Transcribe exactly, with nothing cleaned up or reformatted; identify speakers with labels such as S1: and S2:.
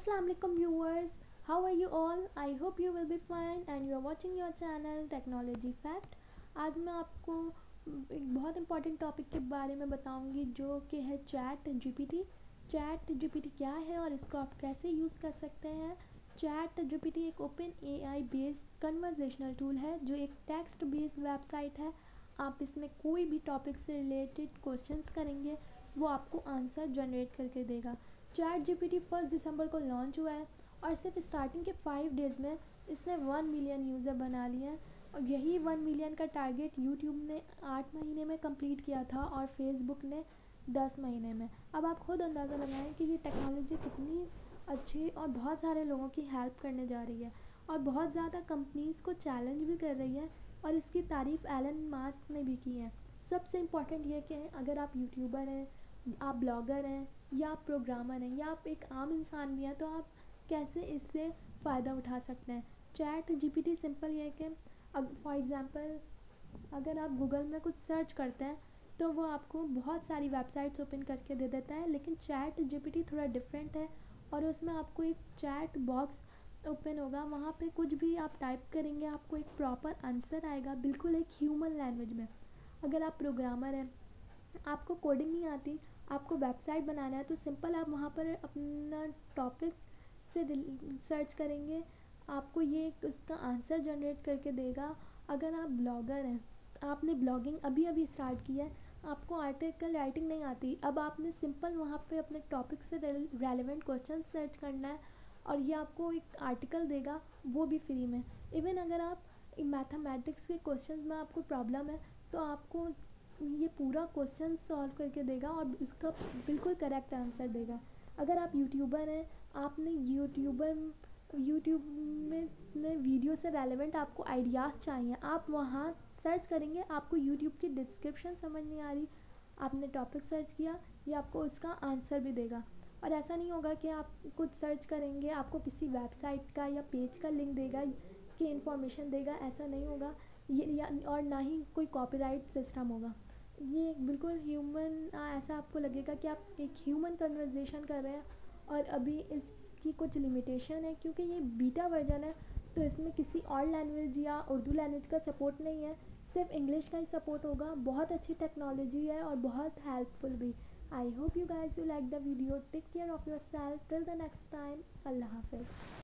S1: Assalamu alaikum viewers, how are you all? I hope you will be fine and you are watching your channel Technology Fact। आज मैं आपको एक बहुत important topic के बारे में बताऊंगी जो कि है चैट जीपीटी। चैट जीपीटी क्या है और इसको आप कैसे यूज़ कर सकते हैं। चैट जीपीटी एक OpenAI based conversational tool है जो एक टेक्स्ट बेस्ड वेबसाइट है। आप इसमें कोई भी टॉपिक से रिलेटेड क्वेश्चंस करेंगे वो आपको आंसर जनरेट करके देगा। चैट जीपीटी फर्स्ट दिसंबर को लॉन्च हुआ है और सिर्फ स्टार्टिंग के फाइव डेज़ में इसने वन मिलियन यूज़र बना लिए हैं और यही वन मिलियन का टारगेट यूट्यूब ने आठ महीने में कंप्लीट किया था और फेसबुक ने दस महीने में। अब आप खुद अंदाज़ा लगाएं कि ये टेक्नोलॉजी कितनी अच्छी और बहुत सारे लोगों की हेल्प करने जा रही है और बहुत ज़्यादा कंपनीज़ को चैलेंज भी कर रही है और इसकी तारीफ़ एलन मास्क ने भी की है। सबसे इम्पॉर्टेंट ये कि अगर आप यूट्यूबर हैं, आप ब्लॉगर हैं या आप प्रोग्रामर हैं या आप एक आम इंसान भी हैं तो आप कैसे इससे फ़ायदा उठा सकते हैं। चैट जीपीटी सिंपल ये है कि फॉर एग्ज़ाम्पल अगर आप गूगल में कुछ सर्च करते हैं तो वो आपको बहुत सारी वेबसाइट्स ओपन करके दे देता है, लेकिन चैट जीपीटी थोड़ा डिफरेंट है और उसमें आपको एक चैट बॉक्स ओपन होगा, वहाँ पे कुछ भी आप टाइप करेंगे आपको एक प्रॉपर आंसर आएगा, बिल्कुल एक ह्यूमन लैंग्वेज में। अगर आप प्रोग्रामर हैं, आपको कोडिंग नहीं आती, आपको वेबसाइट बनाना है तो सिंपल आप वहाँ पर अपना टॉपिक से सर्च करेंगे, आपको ये उसका आंसर जनरेट करके देगा। अगर आप ब्लॉगर हैं, आपने ब्लॉगिंग अभी अभी स्टार्ट किया है, आपको आर्टिकल राइटिंग नहीं आती, अब आपने सिंपल वहाँ पे अपने टॉपिक से रेलेवेंट क्वेश्चन सर्च करना है और ये आपको एक आर्टिकल देगा, वो भी फ्री में। इवन अगर आप मैथमेटिक्स के क्वेश्चन में आपको प्रॉब्लम है तो आपको ये पूरा क्वेश्चन सॉल्व करके देगा और उसका बिल्कुल करेक्ट आंसर देगा। अगर आप यूट्यूबर हैं, आपने यूट्यूबर यूट्यूब में में वीडियो से रेलेवेंट आपको आइडियाज़ चाहिए, आप वहाँ सर्च करेंगे, आपको यूट्यूब की डिस्क्रिप्शन समझ नहीं आ रही, आपने टॉपिक सर्च किया, ये आपको उसका आंसर भी देगा। और ऐसा नहीं होगा कि आप कुछ सर्च करेंगे आपको किसी वेबसाइट का या पेज का लिंक देगा कि इन्फॉर्मेशन देगा, ऐसा नहीं होगा ये या और ना ही कोई कॉपीराइट सिस्टम होगा। ये बिल्कुल ह्यूमन, ऐसा आपको लगेगा कि आप एक ह्यूमन कन्वर्सेशन कर रहे हैं। और अभी इसकी कुछ लिमिटेशन है क्योंकि ये बीटा वर्जन है तो इसमें किसी और लैंग्वेज या उर्दू लैंग्वेज का सपोर्ट नहीं है, सिर्फ इंग्लिश का ही सपोर्ट होगा। बहुत अच्छी टेक्नोलॉजी है और बहुत हेल्पफुल भी। I hope you guys you like the video. Take care of yourself till the next time. अल्लाह हाफिज़।